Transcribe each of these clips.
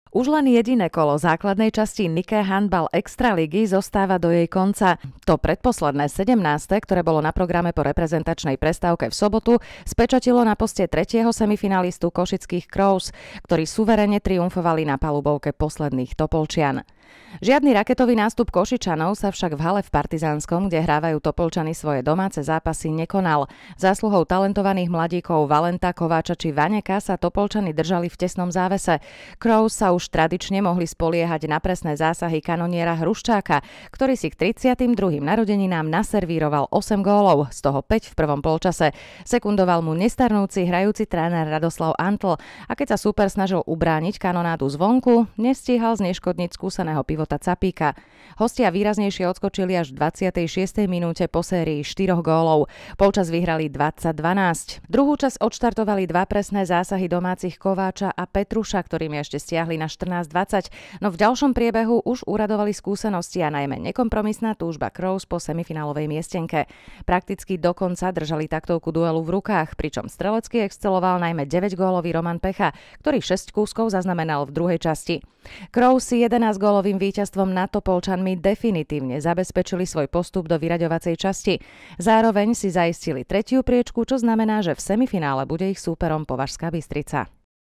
Už len jediné kolo základnej časti Nike Handball Extraligy zostáva do jej konca. To predposledné 17., ktoré bolo na programe po reprezentačnej prestávke v sobotu, spečatilo na poste tretieho semifinalistu košických Crows, ktorí suverene triumfovali na palubovke posledných Topolčian. Žiadny raketový nástup Košičanov sa však v hale v Partizánskom, kde hrávajú Topolčany svoje domáce zápasy, nekonal. Zásluhou talentovaných mladíkov Valenta, Kováča či Vaneka sa Topolčany držali v tesnom závese. Crows sa už tradične mohli spoliehať na presné zásahy kanoniera Hruščáka, ktorý si k 32. narodeninám naservíroval 8 gólov, z toho 5 v prvom polčase. Sekundoval mu nestarnúci hrajúci tréner Radoslav Antl a keď sa súper snažil ubrániť kanonádu zvonku, nestíhal zneškodniť skúseného pivota Capíka. Hostia výraznejšie odskočili až v 26. minúte po sérii 4 gólov. Polčas vyhrali 20-12. Druhú časť odštartovali dva presné zásahy domácich Kováča a Petruša, ktorými ešte stiahli na 14-20, no v ďalšom priebehu už uradovali skúsenosti a najmä nekompromisná túžba Crows po semifinálovej miestenke. Prakticky dokonca držali taktovku duelu v rukách, pričom strelecky exceloval najmä 9-gólový Roman Pecha, ktorý 6 kúskov zaznamenal v druhej časti. Crows si 11-gólovým víťazstvom nad Topolčanmi definitívne zabezpečili svoj postup do vyraďovacej časti. Zároveň si zaistili tretiu priečku, čo znamená, že v semifinále bude ich súperom Považská Bystrica.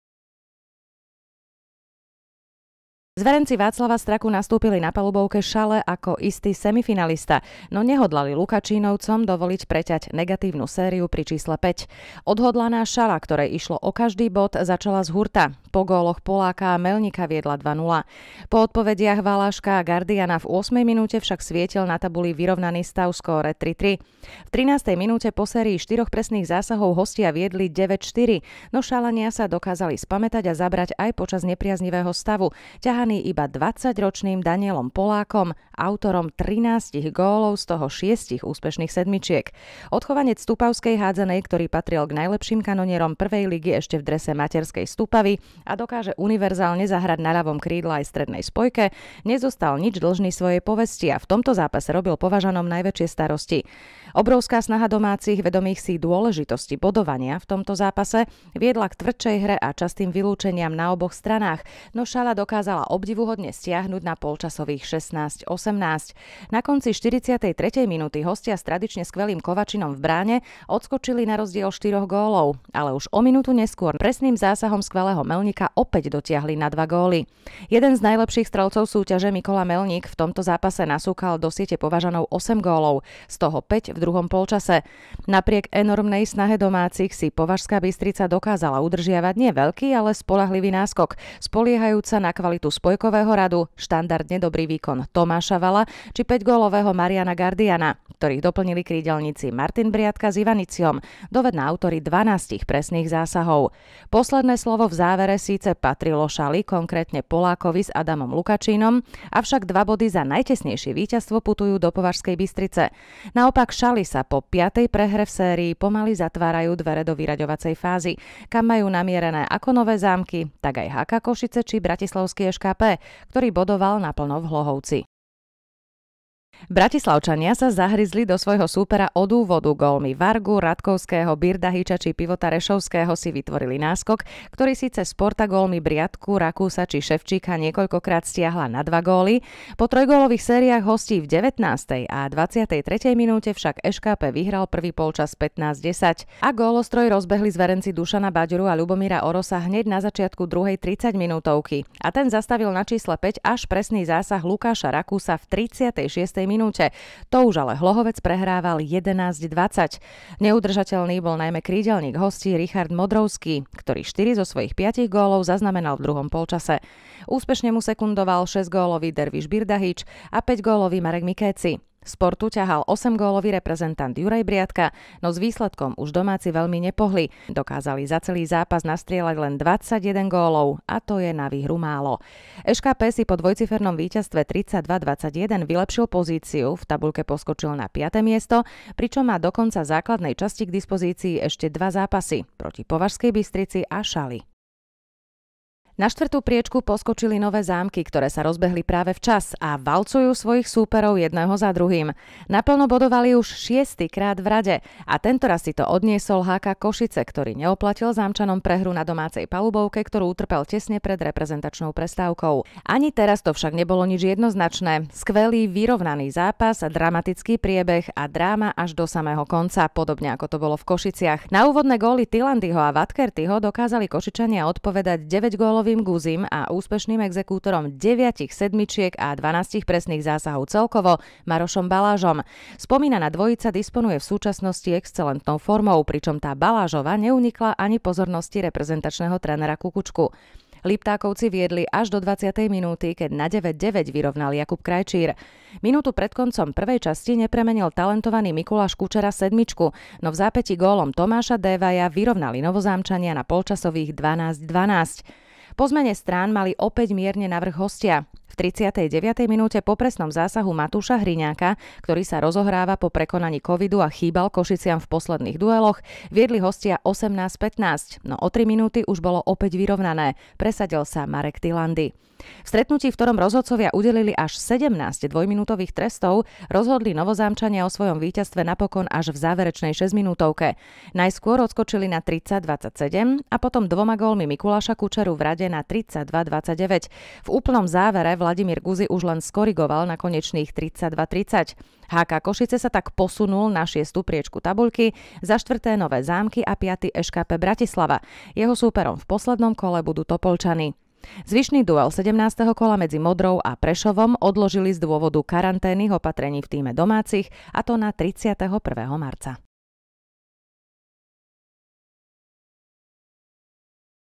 Zverenci Václava Straku nastúpili na palubovke Šale ako istý semifinalista, no nehodlali Lukačínovcom dovoliť preťať negatívnu sériu pri čísle 5. Odhodlaná Šala, ktorej išlo o každý bod, začala z hurta. Po góloch Poláka a Melníka viedla 2-0. Po odpovediach Valáška a Gardiana v 8. minúte však svietil na tabuli vyrovnaný stav skóre 3-3. V 13. minúte po sérii 4 presných zásahov hostia viedli 9-4, no Šalania sa dokázali spamätať a zabrať aj počas nepriaznivého stavu, ťahaný iba 20-ročným Danielom Polákom, autorom 13 gólov, z toho 6 úspešných sedmičiek. Odchovanec Stupavskej hádzanej, ktorý patril k najlepším kanonierom prvej ligy ešte v drese materskej Stupavy a dokáže univerzálne zahrať na ľavom krídle aj strednej spojke, nezostal nič dlžný svojej povesti a v tomto zápase robil Považanom najväčšie starosti. Obrovská snaha domácich, vedomých si dôležitosti bodovania v tomto zápase, viedla k tvrdšej hre a častým vylúčeniam na oboch stranách, no Šala dokázala obdivuhodne stiahnuť na polčasových 16-18. Na konci 43. minúty hostia s tradične skvelým Kovačinom v bráne odskočili na rozdiel 4 gólov, ale už o minútu neskôr presným zásahom skvelého Melníka opäť dotiahli na 2 góly. Jeden z najlepších strelcov súťaže Mikola Melník v tomto zápase nasúkal do siete Považanov 8 gólov, z toho 5 v druhom polčase. Napriek enormnej snahe domácich si Považská Bystrica dokázala udržiavať nie veľký, ale spoľahlivý náskok, spoliehajúca na kvalitu spojkového radu, štandardne dobrý výkon Tomáša Vala či 5-gólového Mariana Gardiana, ktorých doplnili krídelníci Martin Briatka s Ivaniciom, dovedná autori 12 presných zásahov. Posledné slovo v závere síce patrilo Šali, konkrétne Polákovi s Adamom Lukačínom, avšak 2 body za najtesnejšie víťazstvo putujú do Považskej Bystrice. Naopak Šali sa po 5. prehre v sérii pomaly zatvárajú dvere do vyraďovacej fázy, kam majú namierené ako Nové Zámky, tak aj HK Košice či bratislavský ŠKP, ktorý bodoval naplno v Hlohovci. Bratislavčania sa zahryzli do svojho súpera od úvodu. Gólmi Vargu, Radkovského, Birdahiča či Pivota Rešovského si vytvorili náskok, ktorý síce Sporta gólmi Briatku, Rakúsa či Ševčíka niekoľkokrát stiahla na 2 góly. Po trojgólových sériách hostí v 19. a 23. minúte však ŠKP vyhral prvý polčas 15-10 a gólostroj rozbehli zverenci Dušana Baďuru a Ľubomíra Orosa hneď na začiatku druhej 30 minútovky. A ten zastavil na čísle 5 až presný zásah Lukáša Rakúsa v 36. minúte. To už ale Hlohovec prehrával 11-20. Neudržateľný bol najmä krídelník hostí Richard Modrovský, ktorý 4 zo svojich 5 gólov zaznamenal v druhom polčase. Úspešne mu sekundoval 6-gólový Derviš Birdahič a 5-gólový Marek Mikéci. Sportu ťahal 8-gólový reprezentant Juraj Briatka, no s výsledkom už domáci veľmi nepohli. Dokázali za celý zápas nastrieľať len 21 gólov a to je na výhru málo. ŠKP si po dvojcifernom víťazstve 32-21 vylepšil pozíciu, v tabuľke poskočil na 5. miesto, pričom má do konca základnej časti k dispozícii ešte 2 zápasy proti Považskej Bystrici a Šali. Na štvrtú priečku poskočili Nové Zámky, ktoré sa rozbehli práve včas a valcujú svojich súperov jedného za druhým. Naplno bodovali už 6. krát v rade a tentoraz si to odniesol HK Košice, ktorý neoplatil Zámčanom prehru na domácej palubovke, ktorú utrpel tesne pred reprezentačnou prestávkou. Ani teraz to však nebolo nič jednoznačné. Skvelý vyrovnaný zápas, dramatický priebeh a dráma až do samého konca, podobne ako to bolo v Košiciach. Na úvodné góly Tilandyho a Vatkertyho dokázali Košičania odpovedať 9 gólovým Guzim a úspešným exekútorom 9 sedmičiek a 12 presných zásahov celkovo Marošom Balážom. Spomínaná dvojica disponuje v súčasnosti excelentnou formou, pričom tá Balážova neunikla ani pozornosti reprezentačného trénera Kukučku. Liptákovci viedli až do 20. minúty, keď na 9-9 vyrovnal Jakub Krajčír. Minútu pred koncom prvej časti nepremenil talentovaný Mikuláš Kučera sedmičku, no v zápäti gólom Tomáša Dévaja vyrovnali Novozámčania na polčasových 12-12. Po zmene strán mali opäť mierne navrch hostia. V 39. minúte po presnom zásahu Matúša Hriňáka, ktorý sa rozohráva po prekonaní covidu a chýbal Košiciam v posledných dueloch, viedli hostia 18-15, no o 3 minúty už bolo opäť vyrovnané. Presadil sa Marek Tilandy. V stretnutí, v ktorom rozhodcovia udelili až 17 dvojminútových trestov, rozhodli Novozámčania o svojom víťazstve napokon až v záverečnej 6-minútovke. Najskôr odskočili na 30-27 a potom 2 gólmi Mikuláša Kučeru v rade na 32-29. V úplnom závere Vladimír Guzi už len skorigoval na konečných 32-30. HK Košice sa tak posunul na 6. priečku tabuľky, za 4. Nové Zámky a 5. ŠKP Bratislava. Jeho súperom v poslednom kole budú Topolčany. Zvyšný duel 17. kola medzi Modrou a Prešovom odložili z dôvodu karanténnych opatrení v tíme domácich, a to na 31. marca.